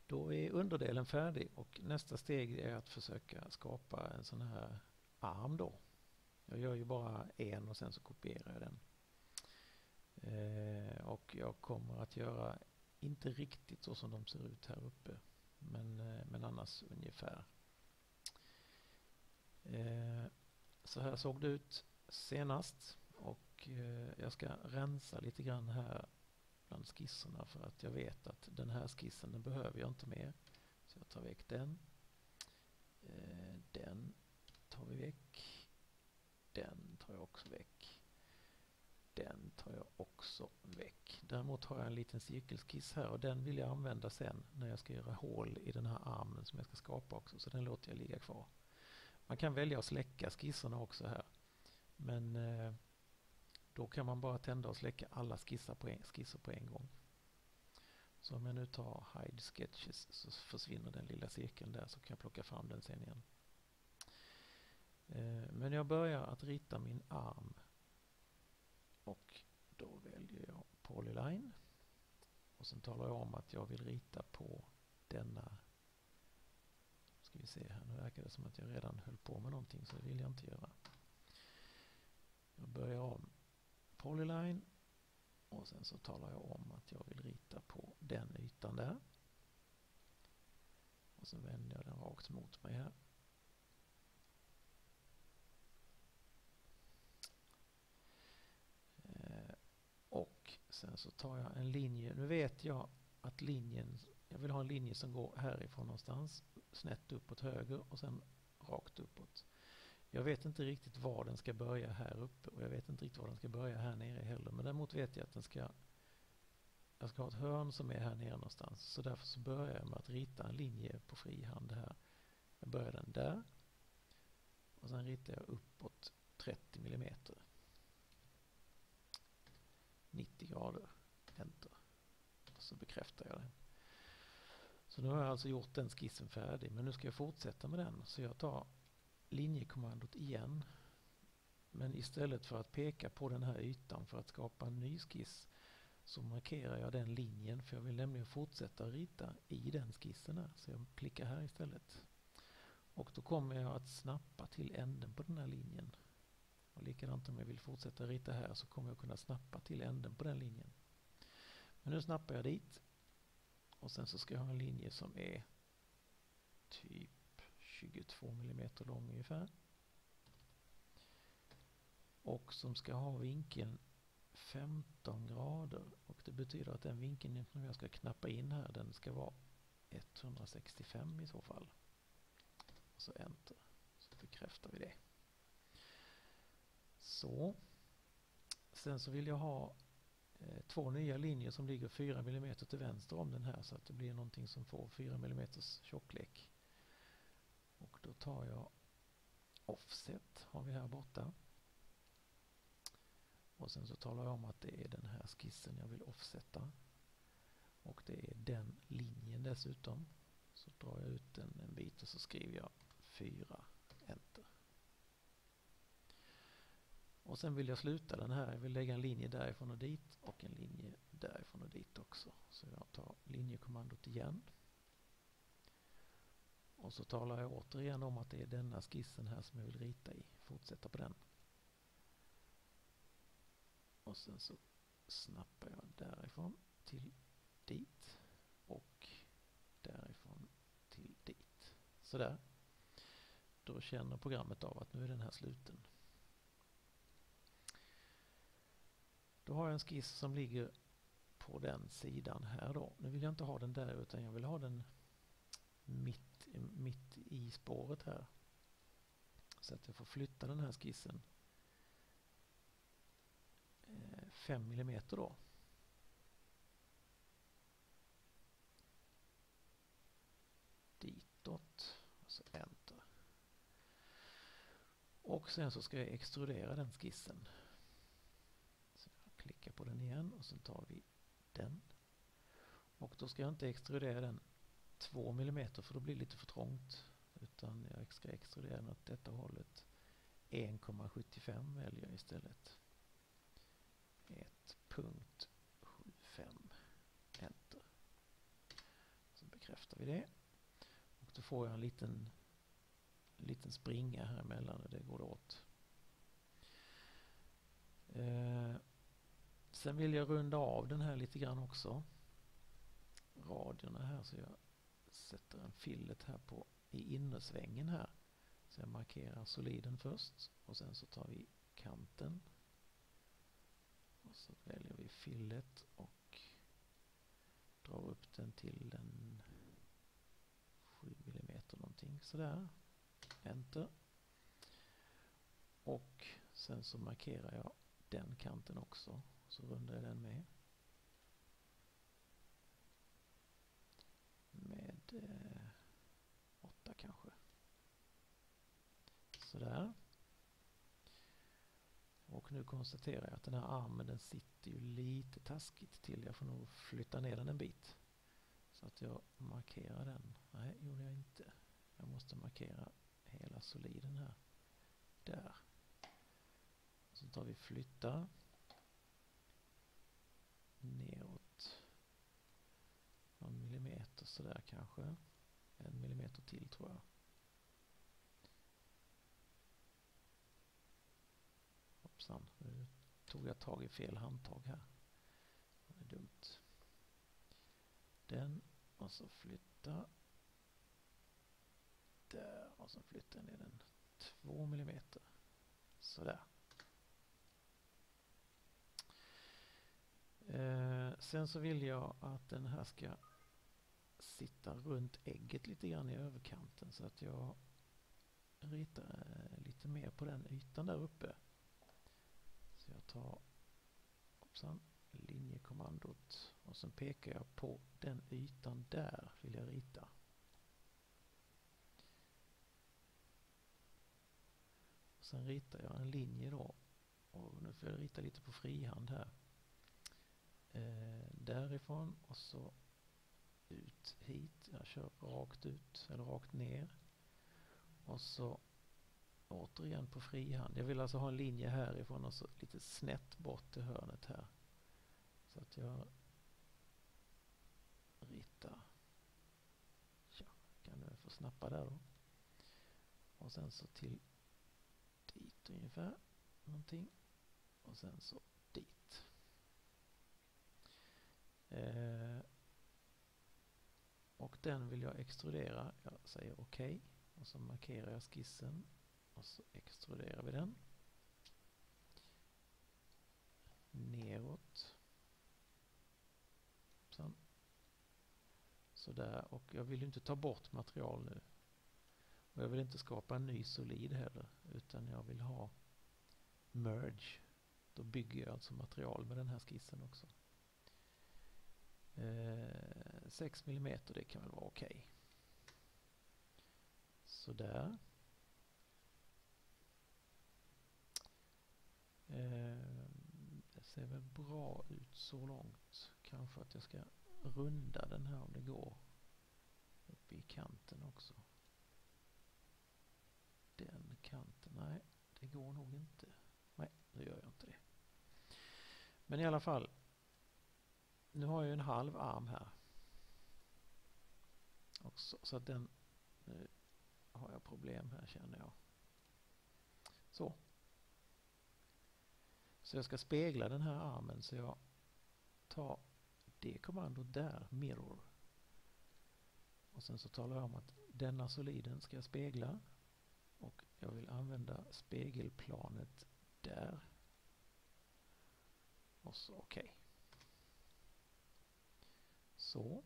Då är underdelen färdig och nästa steg är att försöka skapa en sån här arm då. Jag gör ju bara en och sen så kopierar jag den. Och jag kommer att göra inte riktigt så som de ser ut här uppe, men annars ungefär. Så här såg det ut senast och jag ska rensa lite grann här bland skisserna för att jag vet att den här skissen den behöver jag inte mer. Så jag tar väck den. Den tar vi väck. Den tar jag också väck. Den tar jag också väck. Däremot har jag en liten cirkelskiss här och den vill jag använda sen när jag ska göra hål i den här armen som jag ska skapa också. Så den låter jag ligga kvar. Man kan välja att släcka skisserna också här. Men då kan man bara tända och släcka alla skisser på en gång. Så om jag nu tar Hide Sketches så försvinner den lilla cirkeln där, så kan jag plocka fram den sen igen. Men jag börjar att rita min arm. Och då väljer jag Polyline. Och sen talar jag om att jag vill rita på denna. Ska vi se här, nu verkar det som att jag redan höll på med någonting, så det vill jag inte göra. Jag börjar om Polyline. Och sen så talar jag om att jag vill rita på den ytan där. Och så vänder jag den rakt mot mig här. Och sen så tar jag en linje. Nu vet jag att jag vill ha en linje som går härifrån någonstans. Snett uppåt höger och sen rakt uppåt. Jag vet inte riktigt var den ska börja här uppe och jag vet inte riktigt var den ska börja här nere heller. Men däremot vet jag att jag ska ha ett hörn som är här nere någonstans. Så därför så börjar jag med att rita en linje på frihand här. Jag börjar den där. Och sen ritar jag uppåt 30 mm. 90 grader. Enter. Och så bekräftar jag det. Så nu har jag alltså gjort den skissen färdig. Men nu ska jag fortsätta med den. Så jag tar linjekommandot igen. Men istället för att peka på den här ytan för att skapa en ny skiss så markerar jag den linjen, för jag vill nämligen fortsätta rita i den skissen här. Så jag klickar här istället. Och då kommer jag att snappa till änden på den här linjen. Och likadant om jag vill fortsätta rita här så kommer jag kunna snappa till änden på den linjen. Men nu snappar jag dit. Och sen så ska jag ha en linje som är typ 22 mm lång ungefär. Och som ska ha vinkeln 15 grader. Och det betyder att den vinkeln som jag ska knappa in här, den ska vara 165 i så fall. Och så enter. Så bekräftar vi det. Så. Sen så vill jag ha två nya linjer som ligger 4 mm till vänster om den här, så att det blir någonting som får 4 mm tjocklek. Och då tar jag offset, har vi här borta. Och sen så talar jag om att det är den här skissen jag vill offsetta. Och det är den linjen dessutom. Så drar jag ut en bit och så skriver jag 4, enter. Och sen vill jag sluta den här. Jag vill lägga en linje därifrån och dit och en linje därifrån och dit också. Så jag tar linjekommandot igen. Och så talar jag återigen om att det är denna skissen här som jag vill rita i. Fortsätta på den. Och sen så snappar jag därifrån till dit och därifrån till dit. Så där. Då känner programmet av att nu är den här sluten. Då har jag en skiss som ligger på den sidan här då. Nu vill jag inte ha den där utan jag vill ha den mitt i spåret här. Så att jag får flytta den här skissen 5 mm då. Ditåt och så enter. Och sen så ska jag extrudera den skissen. Så jag klickar på den igen och sen tar vi den. Och då ska jag inte extrudera den 2 mm för då blir det lite för trångt. Utan jag ska extrudera den åt detta hållet. 1,75 väljer jag istället. 1,75 enter. Så bekräftar vi det. Och då får jag en liten springa här emellan och det går åt. Sen vill jag runda av den här lite grann också. Radiorna här, så jag sätter en fillet här på i innersvängen här. Så jag markerar soliden först och sen så tar vi kanten. Och så väljer vi fillet och drar upp den till en 7 mm någonting sådär. Enter. Och sen så markerar jag den kanten också. Så rundar jag den med. Med 8 kanske. Sådär. Och nu konstaterar jag att den här armen, den sitter ju lite taskigt till. Jag får nog flytta ner den en bit. Så att jag markerar den. Nej, gjorde jag inte. Jag måste markera hela soliden här. Där. Så tar vi flytta. Neråt. Någon millimeter sådär kanske. 1 millimeter till tror jag. Hoppsan, nu tog jag tag i fel handtag här. Det är dumt. Den och så flytta. Där och så flyttar ner den 2 millimeter. Sådär. Sen så vill jag att den här ska sitta runt ägget lite grann i överkanten så att jag ritar lite mer på den ytan där uppe. Så jag tar linjekommandot och sen pekar jag på den ytan där vill jag rita. Och sen ritar jag en linje då och nu får jag rita lite på frihand här. Därifrån och så ut hit. Jag kör rakt ut eller rakt ner. Och så återigen på frihand. Jag vill alltså ha en linje härifrån och så lite snett bort till hörnet här. Så att jag ritar. Ja, kan du få snappa där då. Och sen så till dit ungefär. Någonting. Och sen så dit. Och den vill jag extrudera. Jag säger okej. Och så markerar jag skissen. Och så extruderar vi den. Neråt. Så där. Och jag vill inte ta bort material nu. Och jag vill inte skapa en ny solid heller. Utan jag vill ha merge. Då bygger jag alltså material med den här skissen också. 6 mm, det kan väl vara okej. Så där. Det ser väl bra ut så långt. Kanske att jag ska runda den här om det går. Uppe i kanten också. Den kanten, nej, det går nog inte. Nej, då gör jag inte det. Men i alla fall. Nu har jag en halv arm här. Också, så att den... Nu har jag problem här känner jag. Så. Så jag ska spegla den här armen så jag tar det kommandot där, mirror. Och sen så talar jag om att denna soliden ska jag spegla. Och jag vill använda spegelplanet där. Och så okej. Så.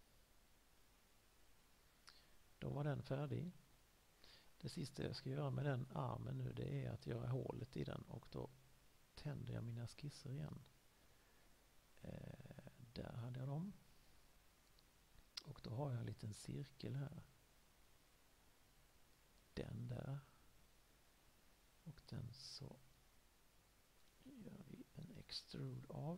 Då var den färdig. Det sista jag ska göra med den armen nu det är att göra hålet i den och då tänder jag mina skisser igen. Där hade jag dem. Och då har jag en liten cirkel här. Den där. Och den så gör vi en extrude av.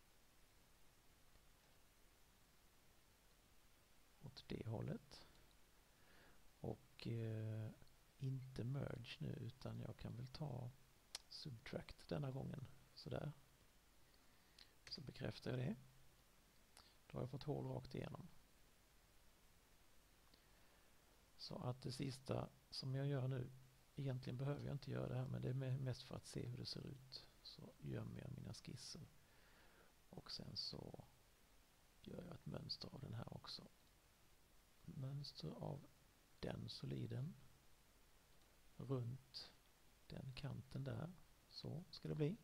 Åt det hållet. Och inte merge nu utan jag kan väl ta subtract denna gången. Sådär. Så bekräftar jag det. Då har jag fått hål rakt igenom. Så att det sista som jag gör nu, egentligen behöver jag inte göra det här, men det är mest för att se hur det ser ut. Så gömmer jag mina skisser. Och sen så gör jag ett mönster av den här också. Mönster av den soliden. Runt den kanten där. Så ska det bli.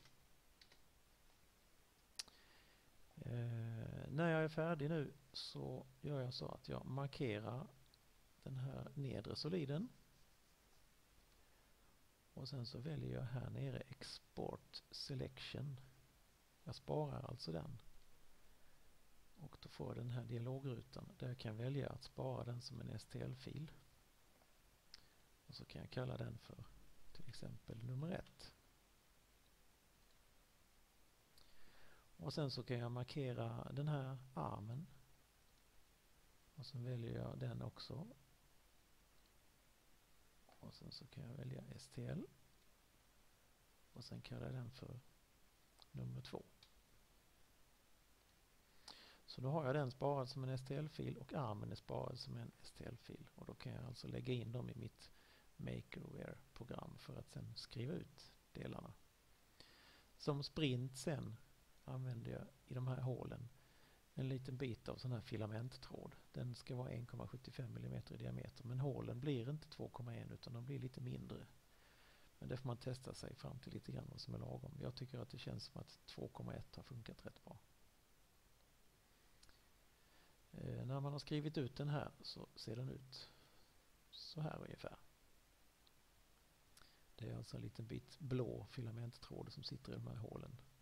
När jag är färdig nu så gör jag så att jag markerar den här nedre soliden. Och sen så väljer jag här nere Export Selection. Jag sparar alltså den. Och då får jag den här dialogrutan där jag kan välja att spara den som en STL-fil. Och så kan jag kalla den för till exempel nummer 1. Och sen så kan jag markera den här armen. Och så väljer jag den också. Och sen så kan jag välja STL. Och sen kallar jag den för nummer 2. Så då har jag den sparad som en STL-fil och armen är sparad som en STL-fil. Och då kan jag alltså lägga in dem i mitt Makerware-program för att sen skriva ut delarna. Som sprint sen använder jag i de här hålen en liten bit av sån här filamenttråd. Den ska vara 1,75 mm i diameter, men hålen blir inte 2,1 utan de blir lite mindre. Men det får man testa sig fram till lite grann vad som är lagom. Jag tycker att det känns som att 2,1 har funkat rätt bra. När man har skrivit ut den här så ser den ut så här ungefär. Det är alltså en liten bit blå filamenttråd som sitter i de här hålen.